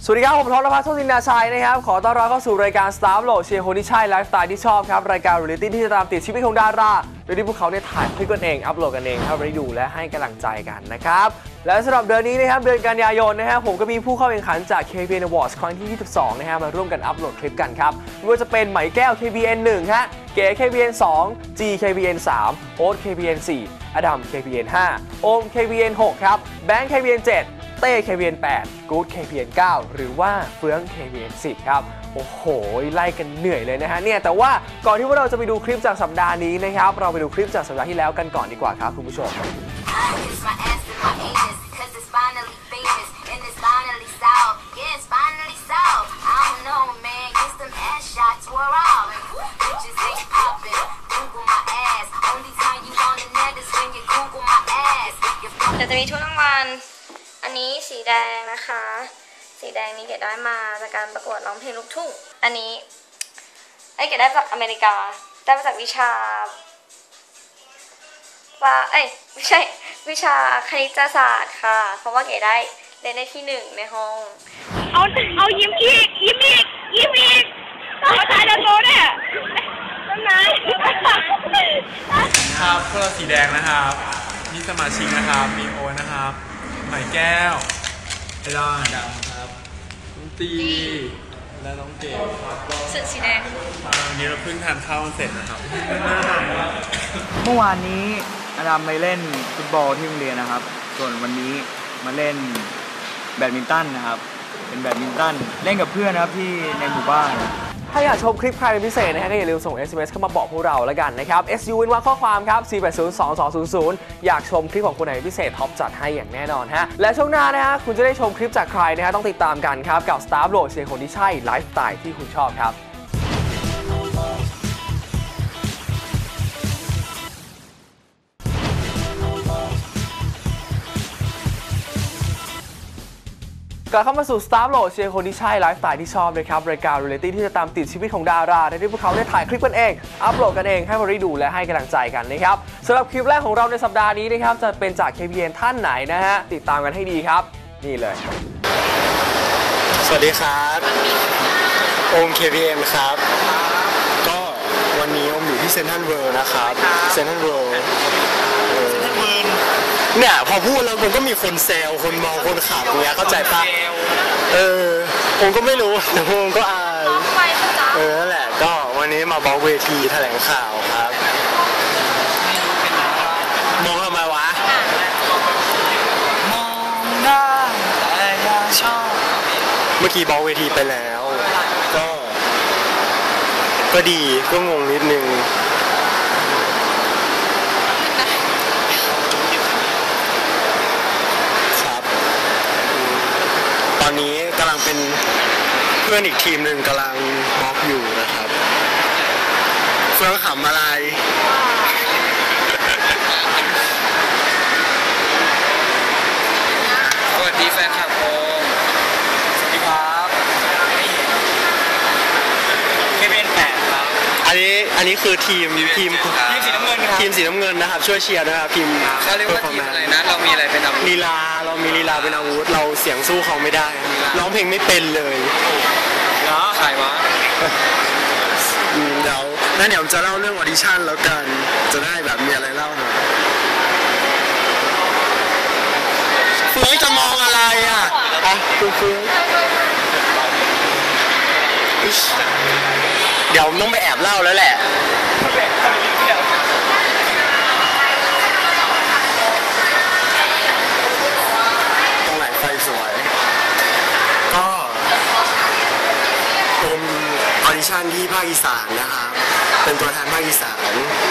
สวัสดีครับผมท็อป ณภัส โชตินดาชัยนะครับขอต้อนรับเข้าสู่รายการ Star Upload เชียร์คนที่ใช่ไลฟ์สไตล์ที่ชอบครับรายการเรียลลิตี้ที่จะตามติดชีวิตของดาราโดยที่พวกเขาเนี่ยถ่ายคลิปกันเองอัปโหลดกันเองให้เราได้ดูและให้กำลังใจกันนะครับและสำหรับเดือนนี้นะครับเดือนกันยายนนะฮะผมก็มีผู้เข้าแข่งขันจาก KPN Awards ครั้งที่ 22 นะฮะมาร่วมกันอัปโหลดคลิปกันครับไม่ว่าจะเป็นไหมแก้ว KPN 1 ฮะเก๋ KPN 2 G KPN 3 โอ๊ต KPN 4 อดัม KPN 5 โอม KPN 6 ครับแบงค์ KPN 7เต้ KPN 8 กู๊ด KPN 9 หรือว่าเฟือง KPN 10 ครับโอ้โหไล่กันเหนื่อยเลยนะฮะเนี่ยแต่ว่าก่อนที่เราจะไปดูคลิปจากสัปดาห์นี้นะครับเราไปดูคลิปจากสัปดาห์ที่แล้วกันก่อนดีกว่าครับคุณผู้ชมเดี๋ยวจะมีทุนรางวัลอันนี้สีแดงนะคะสีแดงนี้เกดได้มาจากการประกวดร้องเพลงลูกทุ่งอันนี้เกดได้จากอเมริกาได้มาจากวิชาไม่ใช่วิชาคณิตศาสตร์ค่ะเพราะว่าเกดได้เรียนได้ที่1ในห้องเอายิ้มอีกต่อตายแล้วโตเนี่ยนั่นนะครับพวกเราสีแดงนะครับนี่สมาชิกนะครับมีโอนะครับไหมแก้วไอรอนดำครับน้องตีและน้องเก๋สุดสีแดงวันนี้เราเพิ่งทานข้าวเสร็จนะครับเมื่อวานนี้อดัมไปเล่นฟุตบอลที่โรงเรียนนะครับส่วนวันนี้มาเล่นแบดมินตันนะครับเป็นแบดมินตันเล่นกับเพื่อนนะครับที่ในหมู่บ้านถ้าอยากชมคลิปใครเป็นพิเศษนะฮะก็อย่าลืมส่ง SMS เข้ามาบอกพวกเราแล้วกันนะครับ SU เป็นว่าข้อความครับ 4802200 อยากชมคลิปของคนไหนพิเศษท็อปจัดให้อย่างแน่นอนฮะและช่วงหน้านะฮะคุณจะได้ชมคลิปจากใครนะฮะต้องติดตามกันครับกับ Star Upload เชียร์คนที่ใช่ไลฟ์สไตล์ที่คุณชอบครับกลับเข้ามาสู่ Star Upload เชียร์คนที่ใช่ไลฟ์สไตล์ที่ชอบนะครับรายการเรียลลิตี้ที่จะตามติดชีวิตของดาราโดยที่พวกเขาได้ถ่ายคลิปกันเองอัปโหลดกันเองให้เราได้ดูและให้กำลังใจกันนะครับสำหรับคลิปแรกของเราในสัปดาห์นี้นะครับจะเป็นจาก KPN ท่านไหนนะฮะติดตามกันให้ดีครับนี่เลยสวัสดีครับโอม KPN ครับก็วันนี้โอมอยู่ที่เซ็นทรัลเวิลด์นะครับเซ็นทรัลเวิลด์เนี่ยพอพูดแล้วมันก็มีคนแซวคนมองคนขำอย่างเงี้ยเข้าใจปะผมก็ไม่รู้แต่ผมก็อายนั่นแหละก็วันนี้มาบล็อกเวทีแถลงข่าวครับมองทำไมวะมองได้แต่อย่าชอบเมื่อกี้บล็อกเวทีไปแล้วก็ดีก็งงนิดนึงตอนนี้กำลังเป็นเพื่อนอีกทีมหนึ่งกำลังบล็อกอยู่นะครับเฟื่องขำอะไรสวัสดีแฟนคลับโอมสวัสดีครับKPN 8ครับอันนี้คือทีมสีน้ำเงินครับทีมสีน้ำเงินนะครับช่วยเชียร์นะครับทีมเขาเรียกว่าทีมอะไรนะเรามีอะไรเป็นอาวุธเรามีลีลาเป็นอาวุธเราเสียงสู้เขาไม่ได้ร้องเพลงไม่เป็นเลยเนาะใครวะเดี๋ยวจะเล่าเรื่องออดิชั่นแล้วกันจะได้แบบมีอะไรเล่าหน่อยเฟื่องจะมองอะไรอ่ะเฟื่องเดี๋ยวต้องไปแอบเล่าแล้วแหละตรงไหนไฟสวยก็เป็นออดิชั่นที่ภาคอีสานนะครับเป็นตัวแทนภาคอีสาน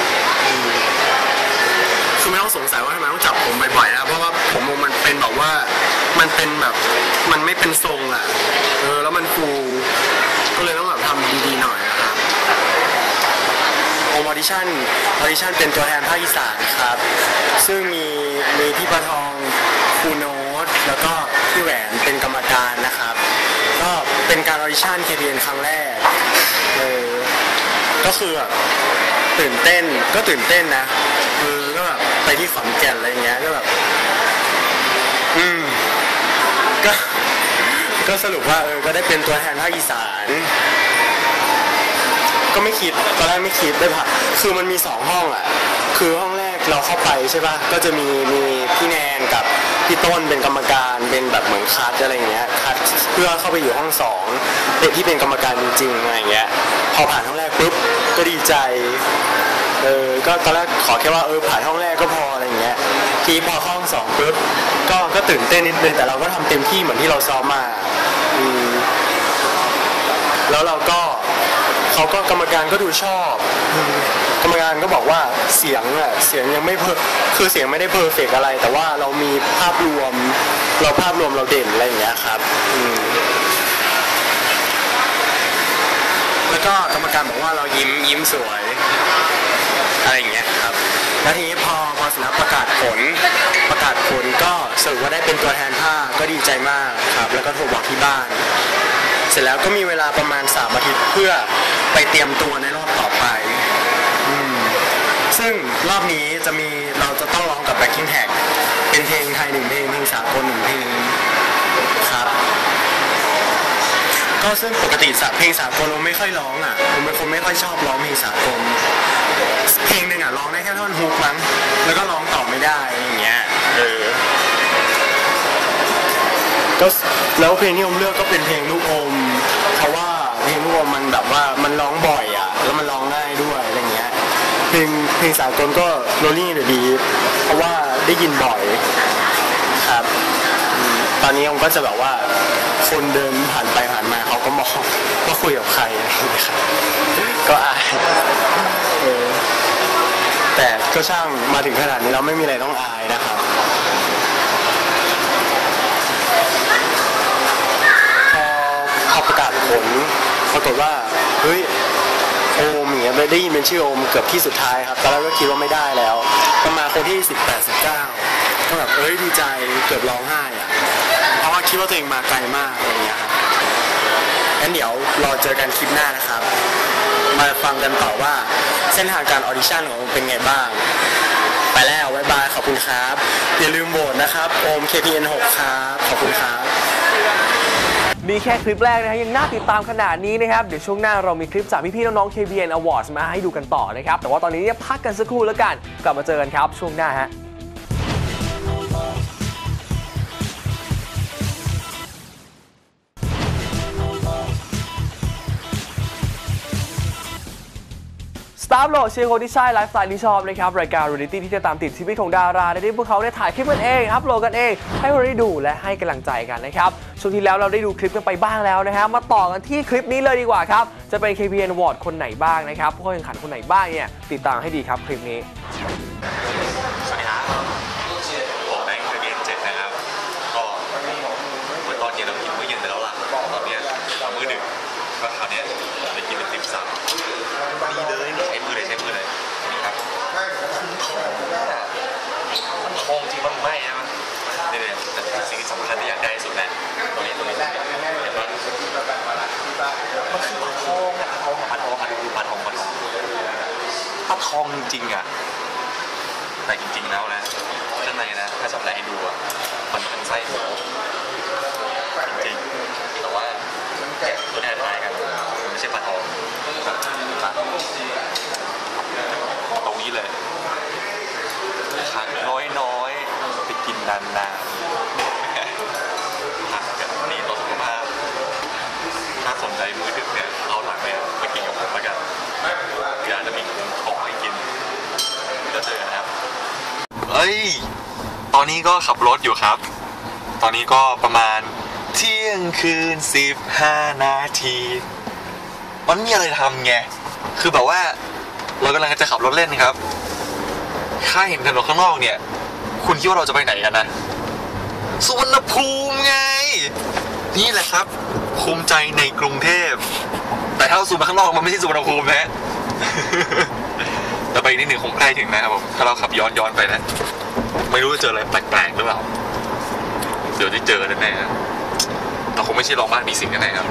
คือไม่ต้องสงสัยว่าทำไมต้องจับผมบ่อยๆนะเพราะว่าผมมันเป็นแบบว่ามันเป็นแบบมันไม่เป็นทรงอ่ะแล้วมันฟูก็เลยต้องแบบทำดีๆหน่อยนะครับออดิชั่นเป็นตัวแทนภาคอีสานครับซึ่งมีพี่ประทองครูโน้ตแล้วก็พี่แหวนเป็นกรรมการนะครับก็เป็นการออดิชั่น KPN ครั้งแรกก็คือแบบตื่นเต้นนะก็แบบไปที่ขอนแก่นอะไรเงี้ยก็แบบก็ก็สรุปว่าก็ได้เป็นตัวแทนภาคอีสานก็ไม่คิดตอนแรกไม่คิดได้ผ่านคือมันมี2ห้องอ่ะคือห้องแรกเราเข้าไปใช่ป่ะก็จะมีพี่แนนกับพี่ต้นเป็นกรรมการเป็นแบบเหมือนคัดอะไรเงี้ยคัดเพื่อเข้าไปอยู่ห้อง2เป็นที่เป็นกรรมการจริงๆอะไรเงี้ยพอผ่านห้องแรกปุ๊บก็ดีใจก็ตอนแรกขอแค่ว่าผ่านห้องแรกก็พออะไรเงี้ยทีพอเข้าห้อง2ปุ๊บก็ตื่นเต้นนิดนึงแต่เราก็ทำเต็มที่เหมือนที่เราซ้อมมาแล้วเราก็เขาก็กรรมการก็ดูชอบกรรมการก็บอกว่าเสียงยังไม่คือเสียงไม่ได้เพอร์เฟกต์อะไรแต่ว่าเรามีภาพรวมเราเด่นอะไรอย่างเงี้ยครับแล้วก็กรรมการบอกว่าเรายิ้มสวยอะไรอย่างเงี้ยครับแล้วทีนี้พอสนับประกาศผลก็สรุปว่าได้เป็นตัวแทนภาคก็ดีใจมากครับแล้วก็โทรบอกที่บ้านเสร็จแล้วก็มีเวลาประมาณ3 อาทิตย์เพื่อไปเตรียมตัวในรอบต่อไปซึ่งรอบนี้เราจะต้องร้องกับ Backing Track เป็นเพลงไทย1 เพลงเพลงสากล1 เพลงครับก็ซึ่งปกติเพลงสากลเราไม่ค่อยร้องผมเป็นคนไม่ค่อยชอบร้องเพลงสากลเพลงหนึ่งร้องได้แค่ท่อนฮุกมั้งแล้วก็ร้องต่อไม่ได้อย่างเงี้ยก็แล้วเพลงที่ผมเลือกก็เป็นเพลงลูกอมเพราะว่าเพลงลูกอมมันแบบว่ามันร้องบ่อยแล้วมันร้องง่ายด้วยอะไรเงี้ยเพลงสากลก็ Rolling in the Deep เพราะว่าได้ยินบ่อยครับตอนนี้ผมก็จะแบบว่าคนเดินผ่านไปผ่านมาเขาก็มองว่าคุยกับใครอะไรอย่างเงี้ยครับก็อายแต่ก็ช่างมาถึงขนาดนี้เราไม่มีอะไรต้องอายนะครับพอประกาศผลปรากฏว่าเฮ้ยโอมอย่างเงี้ยได้ยินเป็นชื่อโอมเกือบที่สุดท้ายครับตอนแรกก็คิดว่าไม่ได้แล้วประมาณคนที่18 19ก็แบบดีใจเกือบร้องไห้เพราะว่าคิดว่าตัวเองมาไกลมากอะไรเงี้ยครับงั้นเดี๋ยวรอเจอกันคลิปหน้านะครับมาฟังกันต่อว่าเส้นทางการออดิชั่นของโอมเป็นไงบ้างไปแล้วบ๊ายบายขอบคุณครับอย่าลืมโหวตนะครับโอม KPN 6ครับขอบคุณครับนี่แค่คลิปแรกนะฮะยังน่าติดตามขนาดนี้นะครับเดี๋ยวช่วงหน้าเรามีคลิปจากพี่ๆน้องๆ KPN Awards มาให้ดูกันต่อนะครับแต่ว่าตอนนี้เนี่ยพักกันสักครู่แล้วกันกลับมาเจอกันครับช่วงหน้าฮะสตาร์โหลดเชียร์คนที่ใช่ไลฟ์สไตล์ที่ชอบนะครับรายการเรียลิตี้ที่จะตามติดชีวิตของดาราได้พวกเขาได้ถ่ายคลิปกันเองอัพโหลดกันเองให้เราได้ดูและให้กำลังใจกันนะครับช่วงที่แล้วเราได้ดูคลิปกันไปบ้างแล้วนะฮะมาต่อกันที่คลิปนี้เลยดีกว่าครับจะเป็น KPN Award คนไหนบ้างนะครับผู้แข่งขันคนไหนบ้างเนี่ยติดตามให้ดีครับคลิปนี้สวัสดีครับผมแบงค์ KPN 7นะครับก็เมื่อตอนเย็นเรากินมื้อเย็นไปแล้วล่ะตอนนี้มื้อดึกก็คราวนี้เรากินเป็นติ่มซำดีเลยใช้มือเลยนี่ครับมันทองจริงมันไม่ใช่ไหมเนี่ยแต่สิ่งที่สำคัญที่อยากได้สุดแหละตรงนี้เห็นว่ามันคือปลาทองปลาทองจริงอ่ะแต่จริงๆแล้วนะข้างในนะถ้าจับแรงดูอ่ะมันเป็นไส้หมูจริงๆแต่ว่าตัวแทนถ่ายกันมันไม่ใช่ปลาทองตรงนี้เลยครั้งน้อยไปกินนานๆผักกันนี่ต่อสุขภาพถ้าสนใจมื้อดึกเนี่ยเอาหลังไปกินกับผมแล้วกันอยากจะมีของให้กินก็เจอนะครับตอนนี้ก็ขับรถอยู่ครับตอนนี้ก็ประมาณเที่ยงคืน15 นาทีมันมีอะไรทำไงคือแบบว่าเรากำลังจะขับรถเล่นครับถ้าเห็นถนนข้างนอกเนี่ยคุณคิดว่าเราจะไปไหนกันนะสุวรรณภูมิไงนี่แหละครับภูมิใจในกรุงเทพแต่ถ้าเราซูมไปข้างนอกมันไม่ใช่สุวรรณภูมินะแต่ไปนิดหนึ่งคงใกล้ถึงนะครับผมถ้าเราขับย้อนไปนะไม่รู้จะเจออะไรแปลกๆหรือเปล่าเดี๋ยวจะเจอแน่ๆแต่คงไม่ใช่รองบ้านมีสิ่งแน่ๆครับ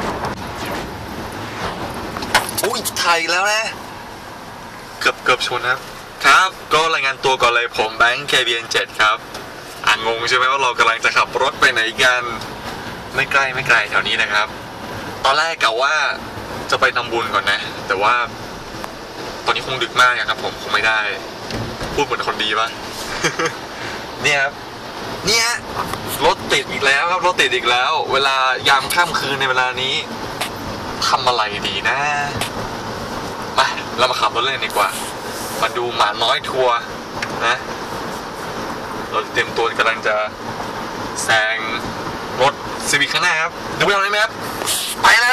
อุ้ยถ่ายแล้วนะเกือบชนครับก็รายงานตัวก่อนเลยผมแบงค์ KPN 7ครับงงใช่ไหมว่าเรากำลังจะขับรถไปไหนกันไม่ไกลแถวนี้นะครับ ตอนแรกกะว่าจะไปทำบุญก่อนนะ แต่ว่าตอนนี้คงดึกมากนะครับผมคงไม่ได้พูดเหมือนคนดีป่ะ เนี่ยครับเนี่ยรถติดอีกแล้วครับรถติดอีกแล้ว เวลายามค่ำคืนในเวลานี้ทำอะไรดีนะมาเรามาขับรถเล่นดีกว่ามาดูหมาน้อยทัวร์นะเราเตรียมตัวกำลังจะแซงรถซีวิคข้างหน้าครับดูไปทำอะไรไหมครับไปแล้ว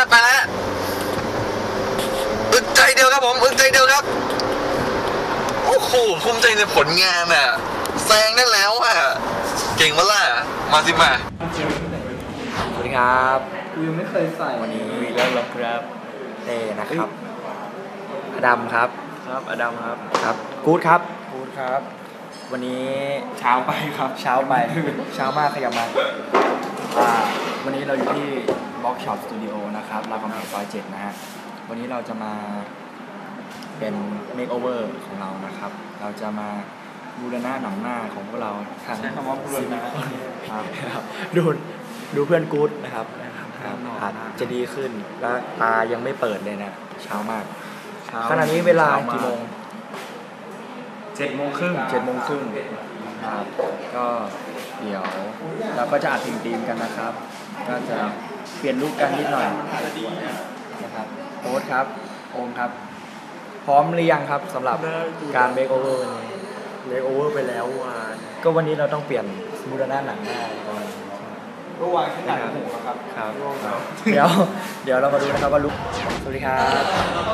อึดใจเดียวครับผมอึดใจเดียวครับโอ้โหภูมิใจในผลงานอ่ะแซงได้แล้วอ่ะเก่งมาล่ะมาสิมาสวัสดีครับยังไม่เคยใส่วันนี้วีแล้วครับเต้นะครับอดัมครับครับอดัมครับครับกู๊ดครับพูดครับ วันนี้เช้าไปครับเช้ามากขยับมาวันนี้เราอยู่ที่ Box Shop Studio นะครับรามคำแหงซอย 7 นะฮะวันนี้เราจะมาเป็น Makeover ของเรานะครับ เราจะมาบูรณะหนังหน้าของพวกเราทั้งใช้คำว่าบูรณะครับดูเพื่อนกู๊ดนะครับอาจจะดีขึ้นและตายังไม่เปิดเลยนะเช้ามากขณะนี้เวลากี่โมง7 โมงครึ่งครับก็เดี๋ยวเราก็จะอัดทีมกันนะครับ ก็จะเปลี่ยนลุคกันนิดหน่อยนะครับโอ๊ตครับโอมครับพร้อมหรือยังครับสำหรับการเมคโอเวอร์วันนี้เมคโอเวอร์ไปแล้วก็วันนี้เราต้องเปลี่ยนบูรณะหนังหน้าก็วางที่หนังหูครับเดี๋ยวเรามาดูนะครับว่าลุคสวัสดีครับ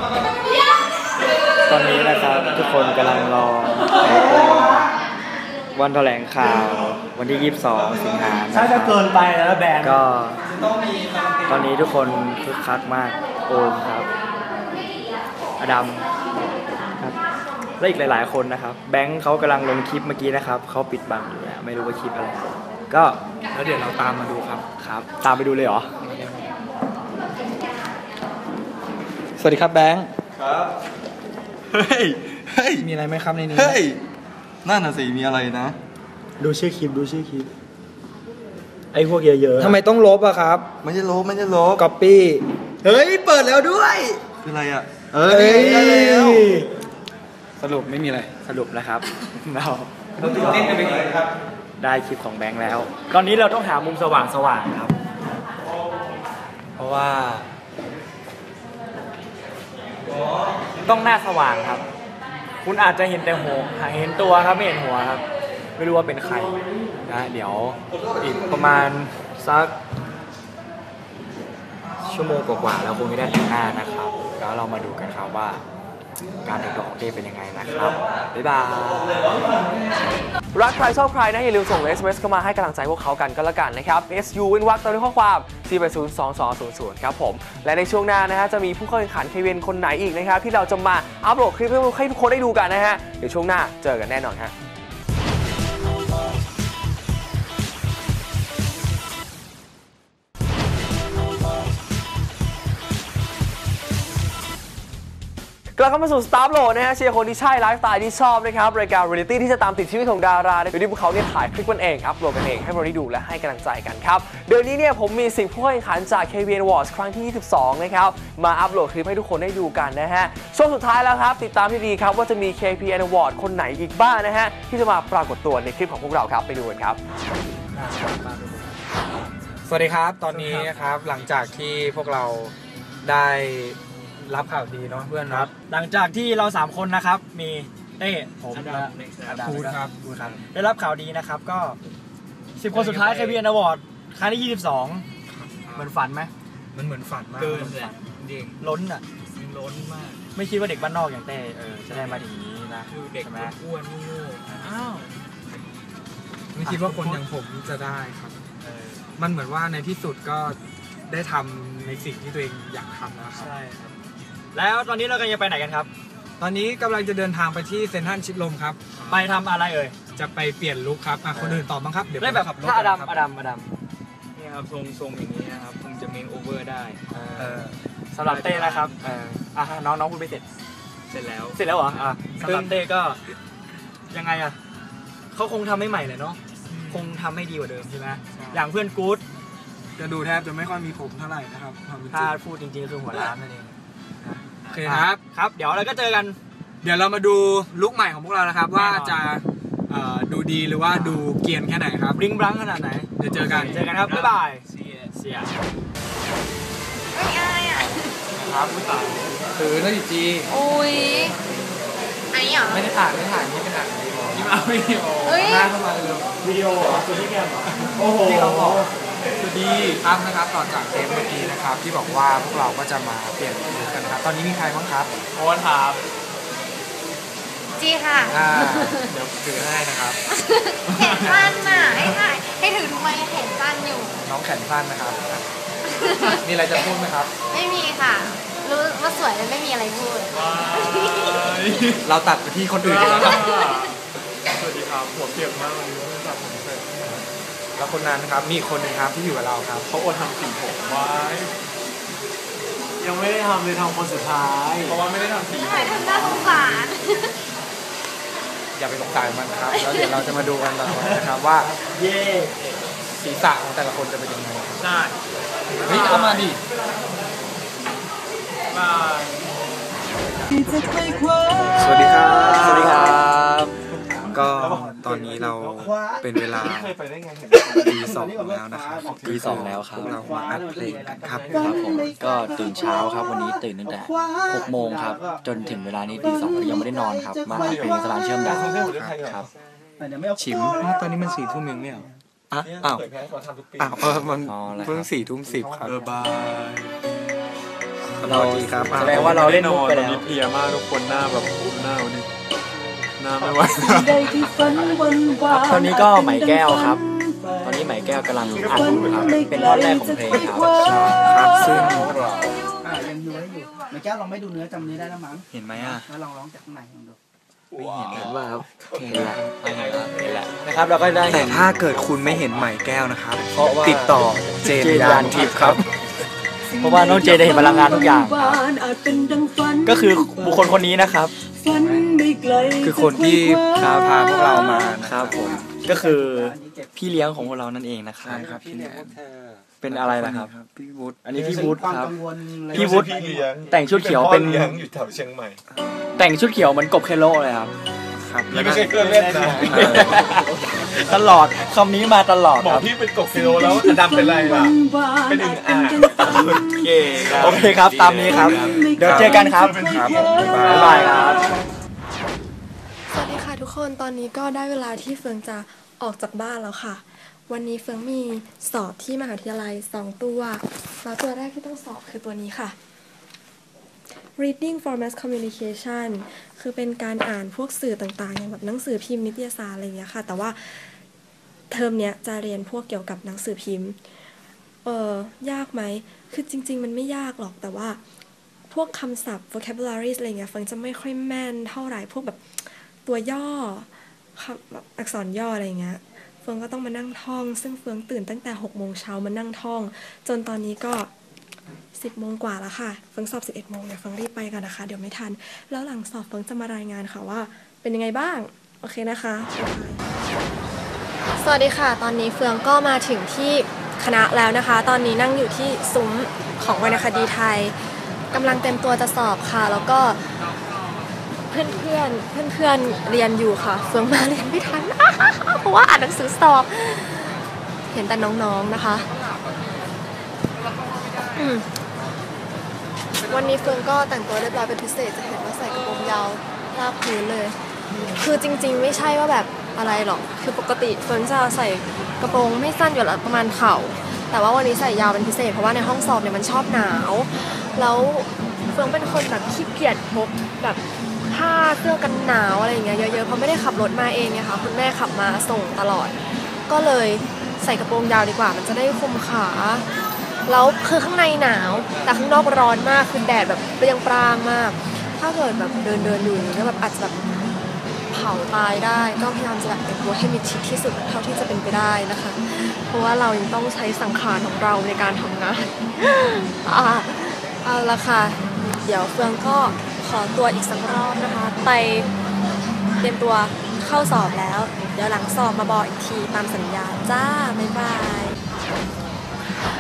ตอนนี้นะครับทุกคนกำลังรอวันแถลงข่าววันที่ 22 สิงหาคมถ้าจะเกินไปแล้วแบนก็ตอนนี้ทุกคนคึกคักมากโอมครับอดัมครับและอีกหลายๆคนนะครับแบงค์เขากำลังลงคลิปเมื่อกี้นะครับเขาปิดบังอยู่นะไม่รู้ว่าคลิปอะไรก็แล้วเดี๋ยวเราตามมาดูครับตามไปดูเลยเหรอสวัสดีครับแบงค์ครับเฮ้ยมีอะไรไหมครับในนี้นั่นน่ะสิมีอะไรนะดูชื่อคลิปไอ้พวกเยอะๆทำไมต้องลบอะครับไม่ใช่ลบก๊อปปี้เฮ้ยเปิดแล้วด้วยคืออะไรอ่ะได้แล้วสรุปไม่มีอะไรสรุปนะครับเราตื่นเต้นกันไปเลยครับได้คลิปของแบงค์แล้วตอนนี้เราต้องหามุมสว่างครับเพราะว่าต้องหน้าสว่างครับคุณอาจจะเห็นแต่หัวเห็นตัวครับไม่เห็นหัวครับไม่รู้ว่าเป็นใครนะเดี๋ยวอีกประมาณสักชั่วโมงกว่าๆแล้วคงจะได้แต่งหน้านะครับแล้วเรามาดูกันครับว่าการแต่งตัวของเต้เป็นยังไงนะครับบ๊ายบายรักใครชอบใครนะอย่าลืมส่ง SMS เข้ามาให้กำลังใจพวกเขากันก็แล้วกันนะครับ SU เว้นวรรคตามด้วยข้อความ4802200ครับผมและในช่วงหน้านะฮะจะมีผู้เข้าแข่งขัน KVN คนไหนอีกนะครับที่เราจะมาอัปโหลดคลิปให้ทุกคนได้ดูกันนะฮะเดี๋ยวช่วงหน้าเจอกันแน่นอนฮะกลับเข้ามาสู่ Star Upload นะฮะเชียร์คนที่ใช่ไลฟ์สไตล์ที่ชอบนะครับรายการ Reality ที่จะตามติดชีวิตของดาราโดยที่พวกเขาเนี่ยถ่ายคลิปกันเองอัปโหลดกันเองให้เราได้ดูและให้กำลังใจกันครับเดือนนี้เนี่ยผมมี10ผู้เข้าแข่งขันจาก KVN Awards ครั้งที่ 22 นะครับมาอัปโหลดคลิปให้ทุกคนได้ดูกันนะฮะช่วงสุดท้ายแล้วครับติดตามให้ดีครับว่าจะมี KVN Awards คนไหนอีกบ้างนะฮะที่จะมาปรากฏตัวในคลิปของพวกเราครับไปดูกันครับสวัสดีครับตอนนี้ครับหลังจากที่พวกเราได้รับข่าวดีเนาะเพื่อนครับหลังจากที่เรา3คนนะครับมีเต้ผมและคูณครับได้รับข่าวดีนะครับก็10 คนสุดท้าย KVN Award ครั้งที่22เหมือนฝันไหมมันเหมือนฝันมากจริงล้นอ่ะล้นมากไม่คิดว่าเด็กบ้านนอกอย่างเต้จะได้มาถึงนี้นะคือเด็กอ้วนโง่อ้าวไม่คิดว่าคนอย่างผมจะได้ครับมันเหมือนว่าในที่สุดก็ได้ทำในสิ่งที่ตัวเองอยากทำแล้วครับใช่ครับแล้วตอนนี้เรากำลังจะไปไหนกันครับตอนนี้กำลังจะเดินทางไปที่เซ็นทรัลชิดลมครับไปทำอะไรเอ่ยจะไปเปลี่ยนลุคครับคนอื่นตอบบ้างครับเดี๋ยวแบบถ้าอดัมนี่ครับทรงอย่างนี้นะครับคงจะเมคโอเวอร์ได้สำหรับเต้นะครับน้องคุณไปเสร็จแล้วเหรอสำหรับเต้ก็ยังไงอ่ะเขาคงทำให้ใหม่เลยเนาะคงทำให้ดีกว่าเดิมใช่ไหมอย่างเพื่อนกู๊ดจะดูแทบจะไม่ค่อยมีผมเท่าไหร่นะครับความเป็นจถ้าริงพูดจริงๆคือหัวร้านนั่นเองโอเคครับครับ เดี๋ยวเราก็เจอกันเดี๋ยวเรามาดูลุคใหม่ของพวกเรานะครับ ว่าจะดูดีหรือว่าดูเกรียนแค่ไหนครับบลิงบลังขนาดไหนเดี๋ยวเจอกันเจอกันครับ บ๊ายบายเสียไม่อะไรอ่ะครับผู้ตายคือนาฬิจีอุ้ยอันนี้เหรอไม่ได้ถ่ายนี่เป็นหนังนี่มาวิดีโอเฮ้ยหน้าเข้ามาเลยวิดีโอตัวที่แกมโอ้โหที่เขาบอกสวัสดีครับนะครับต่อจากเทปเมื่อกี้นะครับที่บอกว่าพวกเราก็จะมาเปลี่ยนลุคกันนะครับตอนนี้มีใครบ้างครับโอ๊ตครับจีค่ะเดี๋ยวถือให้นะครับแขนสั้นน่ะให้ถือทำไมแขนสั้นอยู่น้องแขนสั้นนะครับ มีอะไรจะพูดไหมครับไม่มีค่ะ รู้ว่าสวยแต่ไม่มีอะไรพูดเราตัดไปที่คนอื่นดีกว่าครับสวัสดีครับหัวเปียกมากเลยไม่จับผมเสร็จแล้วคนนั้นนะครับมีอีกคนหนึ่งครับที่อยู่กับเราครับเขาอดทำสีผมไว้ยังไม่ได้ทำเลยทำคนสุดท้ายเพราะว่าไม่ได้ทำสีทำไมทำหน้าสงสารอย่าไปสงสารมันครับ แล้วเดี๋ยวเราจะมาดูกันต่อนะครับว่าเย่ศีรษะของแต่ละคนจะเป็นยังไงใช่เฮ้ยเอามาดิบายสวัสดีครับสวัสดีครับก็ตอนนี้เราเป็นเวลาตี 2แล้วนะครับตี 2แล้วครับเรามาอัดเพลงกันครับครับผมก็ตื่นเช้าครับวันนี้ตื่นตั้งแต่6 โมงครับจนถึงเวลานี้ตี 2ยังไม่ได้นอนครับมาอัดเพลงสลานเชื่อมดาวครับชิมตอนนี้มัน4 ทุ่มยังไม่เหรออ่ะอ้าวมันอ๋อแล้วครับเพิ่ง4 ทุ่ม 10ครับบายสวัสดีครับแสดงว่าเราเล่นมุกไปแล้วตอนนี้เพลียมากทุกคนหน้าแบบหน้าวันนี้หน้าไม่ไหวตอนนี้ก็ไหมแก้วครับ ตอนนี้ไหมแก้วกำลังอัดอยู่ครับเป็นท่อนแรกของเพลงครับครับซึ่งยังดูได้อยู่เมื่อกี้ลองไม่ดูเนื้อจำเนื้อได้แล้วมั้งเห็นไหมอ่ะแล้วลองร้องจากข้างในลองดูเห็นว่าครับเห็นแล้วเห็นแล้วนะครับเราก็ได้แต่เห็นถ้าเกิดคุณไม่เห็นไหมแก้วนะครับเพราะว่าติดต่อเจนยานทิพย์ครับเพราะว่าน้องเจได้เห็นพลังงานทุกอย่างครับก็คือบุคคลคนนี้นะครับคือคนที่พาพวกเรามานะครับผมก็คือพี่เลี้ยงของพวกเรานั่นเองนะครับใช่ครับพี่แนนเป็นอะไรล่ะครับพี่วุฒิอันนี้พี่วุฒิความครับกังวลอะไรพี่วุฒิแต่งชุดเขียวเป็นอยู่แถวเชียงใหม่แต่งชุดเขียวเหมือนกบเคโลเลยครับครับนี่ไม่ใช่เครื่องเล่นนะตลอดคำนี้มาตลอดบอคกรับพี่เป็นกบกิโลแล้วอดัมเป็นไรล่ะ เป็นอึ่งอ่างโอเคครับตามนี้ครับ เดี๋ยวเจอกันครับครับผมบ๊ายบายครับสวัสดีค่ะทุกคนตอนนี้ก็ได้เวลาที่เฟืองจะออกจากบ้านแล้วค่ะ วันนี้เฟืองมีสอบที่มหาวิทยาลัย2 ตัวแล้วตัวแรกที่ต้องสอบคือตัวนี้ค่ะ reading for mass communication คือเป็นการอ่านพวกสื่อต่างๆอย่างแบบหนังสือพิมพ์นิตยสารอะไรอย่างเงี้ยค่ะแต่ว่าเทอมเนี้ยจะเรียนพวกเกี่ยวกับหนังสือพิมพ์ยากไหมคือจริงๆมันไม่ยากหรอกแต่ว่าพวกคำศัพท์ vocabulary อะไรเงี้ยเฟืองจะไม่ค่อยแม่นเท่าไหร่พวกแบบตัวย่อแบบอักษรย่ออะไรเงี้ยเฟืองก็ต้องมานั่งท่องซึ่งเฟืองตื่นตั้งแต่6 โมงเช้ามานั่งท่องจนตอนนี้ก็10 โมงกว่าแล้วค่ะเฟิงสอบ11 โมงเดี๋ยวเฟิงรีบไปกันนะคะเดี๋ยวไม่ทันแล้วหลังสอบเฟิงจะมารายงานค่ะว่าเป็นยังไงบ้างโอเคนะคะสวัสดีค่ะตอนนี้เฟืองก็มาถึงที่คณะแล้วนะคะตอนนี้นั่งอยู่ที่ซุ้มของวรรณคดีไทยกำลังเต็มตัวจะสอบค่ะแล้วก็เพื่อนเรียนอยู่ค่ะเฟืองมาเรียนไม่ทัน เพราะว่าอ่านหนังสือสอบเห็นแต่น้องๆนะคะวันนี้เฟืองก็แต่งตัวเรียบร้อยเป็นพิเศษจะเห็นว่าใส่กระโปรงยาวลาบพื้นเลยคือจริงๆไม่ใช่ว่าแบบอะไรหรอกคือปกติเฟืองจะใส่กระโปรงไม่สั้นอยู่แล้วประมาณเข่าแต่ว่าวันนี้ใส่ยาวเป็นพิเศษเพราะว่าในห้องสอบเนี่ยมันชอบหนาวแล้วเฟืองเป็นคนแบบขี้เกียจพกแบบผ้าเสื้อกันหนาวอะไรอย่างเงี้ยเยอะๆเพราะไม่ได้ขับรถมาเองไงคะคุณแม่ขับมาส่งตลอดก็เลยใส่กระโปรงยาวดีกว่ามันจะได้คลุมขาแล้วคือข้างในหนาวแต่ข้างนอกร้อนมากคือแดดแบบเปรี้ยงปร้างมากถ้าเกิดแบบเดินอยู่อย่างนี้แบบอาจจะแบบเผาตายได้ก็พยายามจะแบบแต่งตัวให้มิดชิดที่สุดเท่าที่จะเป็นไปได้นะคะเพราะว่าเรายังต้องใช้สังขารของเราในการทำงานเอาละค่ะเดี๋ยวเฟืองก็ขอตัวอีกสักรอบนะคะไปเตรียมตัวเข้าสอบแล้วเดี๋ยวหลังสอบมาบอกอีกทีตามสัญญาจ้าบ๊ายบาย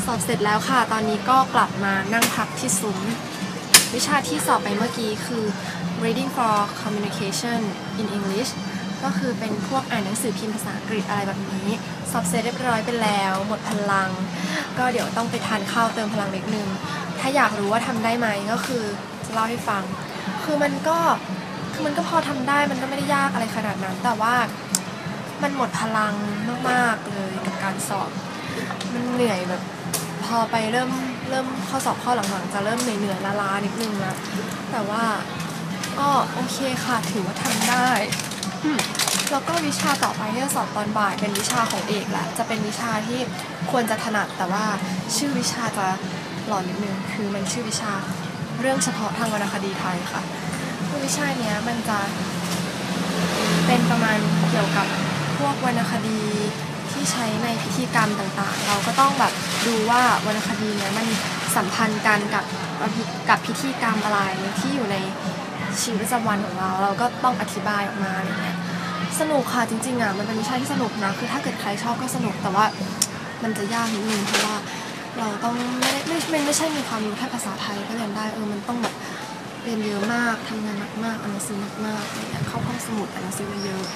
อบเสร็จแล้วค่ะตอนนี้ก็กลับมานั่งพักที่ซุ้มวิชาที่สอบไปเมื่อกี้คือ reading for communication in English ก็คือเป็นพวกอ่านหนังสือพิมพ์ภาษาอังกฤษอะไรแบบนี้สอบเสร็จเรียบร้อยไปแล้วหมดพลังก็เดี๋ยวต้องไปทานข้าวเติมพลังเล็กนึงถ้าอยากรู้ว่าทำได้ไหมก็คือจะเล่าให้ฟังคือมันก็พอทำได้มันก็ไม่ได้ยากอะไรขนาดนั้นแต่ว่ามันหมดพลังมากๆเลยกับการสอบมันเหนื่อยแบบพอไปเริ่มข้อสอบข้อหลังๆจะเริ่มเหนื่อยล้าๆนิดนึงแล้วแต่ว่าก็โอเคค่ะถือว่าทำได้แล้วก็วิชาต่อไปที่จะสอบตอนบ่ายเป็นวิชาของเอกแหละจะเป็นวิชาที่ควรจะถนัดแต่ว่าชื่อวิชาจะหลอนนิดนึงคือมันชื่อวิชาเรื่องเฉพาะทางวรรณคดีไทยค่ะวิชาเนี้ยมันจะเป็นประมาณเกี่ยวกับพวกวรรณคดีที่ใช้ในพิธีกรรมต่างๆเราก็ต้องแบบดูว่าวรรณคดีเนี้ยมันสัมพันธ์กันกับพิธีกรรมอะไรที่อยู่ในชีวิตประจำวันของเราก็ต้องอธิบายออกมาอะไรเงี้ยสนุกค่ะจริงๆอ่ะมันเป็นวิชาที่สนุกนะคือถ้าเกิดใครชอบก็สนุกแต่ว่ามันจะยากนิดนึงเพราะว่าเราต้องไม่ใช่มีความรู้แค่ภาษาไทยก็เรียนได้มันต้องแบบเรียนเยอะมากทำงานมากๆอ่านหนังสือมากๆอะไรเงี้ยเข้าห้องสมุดอ่านหนังสือเยอะ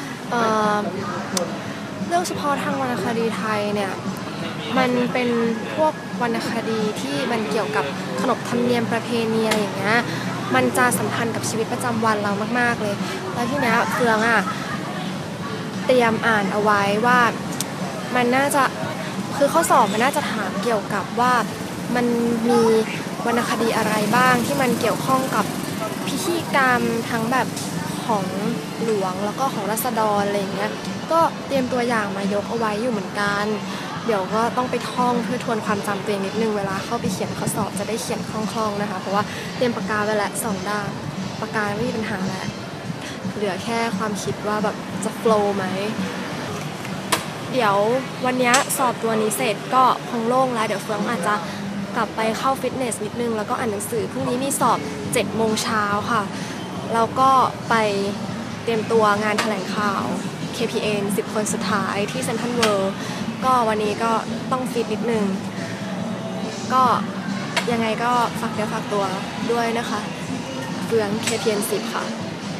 เรื่องเฉพาะทางวรรณคดีไทยเนี่ยมันเป็นพวกวรรณคดีที่มันเกี่ยวกับขนบธรรมเนียมประเพณีอะไรอย่างเงี้ยมันจะสัมพันธ์กับชีวิตประจำวันเรามากๆเลยแล้วทีเนี้ยเฟืองอ่ะเตรียมอ่านเอาไว้ว่ามันน่าจะคือข้อสอบมันน่าจะถามเกี่ยวกับว่ามันมีวรรณคดีอะไรบ้างที่มันเกี่ยวข้องกับพิธีกรรมทั้งแบบของหลวงแล้วก็ของราษฎรอะไรอย่างเงี้ยก็เตรียมตัวอย่างมายกเอาไว้อยู่เหมือนกันเดี๋ยวก็ต้องไปท่องเพื่อทวนความจำตัวเองนิดนึงเวลาเข้าไปเขียนข้อสอบจะได้เขียนคล่องๆนะคะเพราะว่าเตรียมปากกาไว้แล้ว2 ด้านปากกาไม่มีปัญหาแล้วเหลือแค่ความคิดว่าแบบจะโฟลว์ไหมเดี๋ยววันนี้สอบตัวนี้เสร็จก็คงโล่งแล้วเดี๋ยวเฟืองอาจจะกลับไปเข้าฟิตเนสนิดนึงแล้วก็อ่านหนังสือพรุ่งนี้มีสอบ7 โมงเช้าค่ะแล้วก็ไปเตรียมตัวงานแถลงข่าว KPN 10 คนสุดท้ายที่เซ็นทรัลเวิลด์ก็วันนี้ก็ต้องฟิตนิดนึงก็ยังไงก็ฝากเนื้อฝากตัวด้วยนะคะเฟือง KPN 10 ค่ะ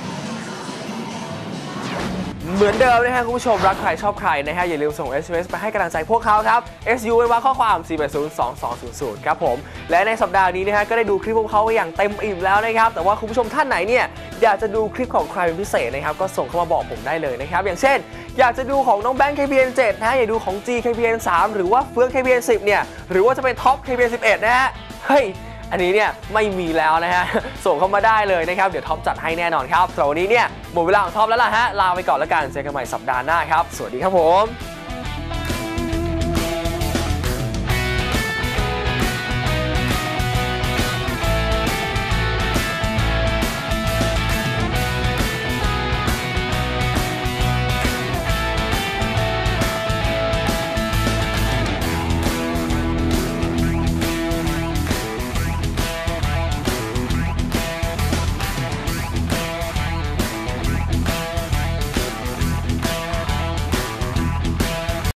เหมือนเดิมนะฮะคุณผู้ชมรักใครชอบใครนะฮะอย่าลืมส่ง SMS ไปให้กำลังใจพวกเขาครับ SU ไว้ว่าข้อความ 4802200 ครับผมและในสัปดาห์นี้นะฮะก็ได้ดูคลิปพวกเขาไปอย่างเต็มอิ่มแล้วนะครับแต่ว่าคุณผู้ชมท่านไหนเนี่ยอยากจะดูคลิปของใครเป็นพิเศษนะครับก็ส่งเข้ามาบอกผมได้เลยนะครับอย่างเช่นอยากจะดูของน้องแบงค์ KPN 7นะฮะอยากดูของ G KPN 3หรือว่าเฟือง KPN 10เนี่ยหรือว่าจะเป็นท็อป KPN 11นะฮะเฮ้ยอันนี้เนี่ยไม่มีแล้วนะฮะส่งเข้ามาได้เลยนะครับเดี๋ยวท็อปจัดให้แน่นอนครับสำหรับวันนี้เนี่ยหมดเวลาของท็อปแล้วล่ะฮะลาไปก่อนแล้วกันเจอกันใหม่สัปดาห์หน้าครับสวัสดีครับผม